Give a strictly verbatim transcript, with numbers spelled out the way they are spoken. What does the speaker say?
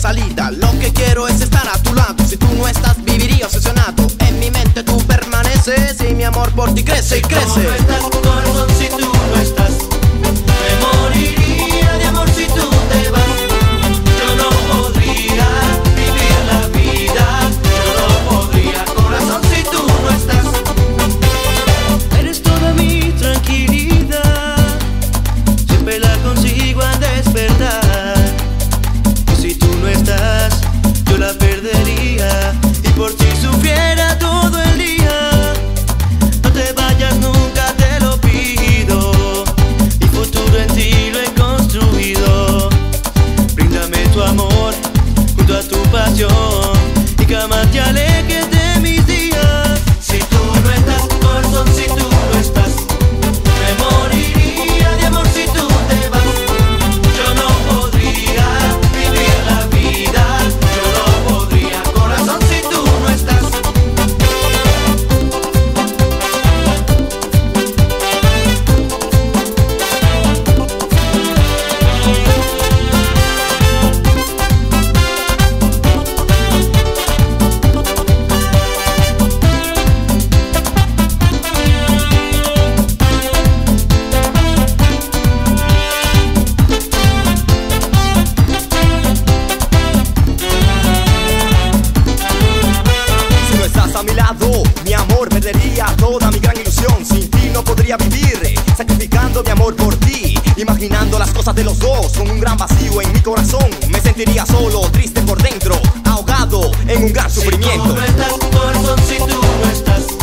salida. Lo que quiero es estar a tu lado. Si tú no estás, viviría obsesionado. En mi mente tú permaneces y mi amor por ti crece y crece. Si tú no estás, corazón, si tú no estás, me moriría de amor si tú te vas. Yo no podría vivir la vida, yo no podría, corazón, si tú no estás. Eres toda mi tranquilidad, siempre la consigo al despertar. Y si tú no estás, yo la perdería y por ti sufriera todo el día. No te vayas nunca, te lo pido, mi futuro en ti lo he construido. Bríndame tu amor junto a tu pasión y jamás te alejes de mis días. Si tú no estás, corazón, si tú no estás, me moriría de amor si tú te vas. Yo no podría vivir la vida, yo no podría, corazón, si tú no estás. Si no estás a mi lado, mi amor perdería toda mi gran ilusión. Sin ti no podría vivir, sacrificando mi amor por ti, imaginando las cosas de los dos con un gran vacío en mi corazón. Me sentiría solo, triste por dentro, ahogado en un gran sufrimiento. Si tú no estás, corazón, si tú no estás,